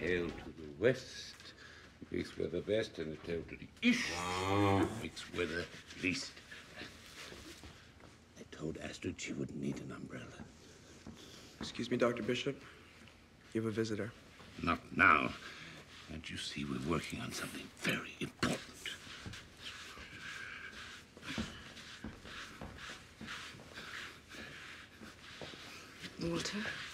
tail to the west makes weather best, and the tail to the east makes weather least. I told Astrid she wouldn't need an umbrella. Excuse me, Dr. Bishop. You have a visitor. Not now. Can't you see we're working on something very important? Walter?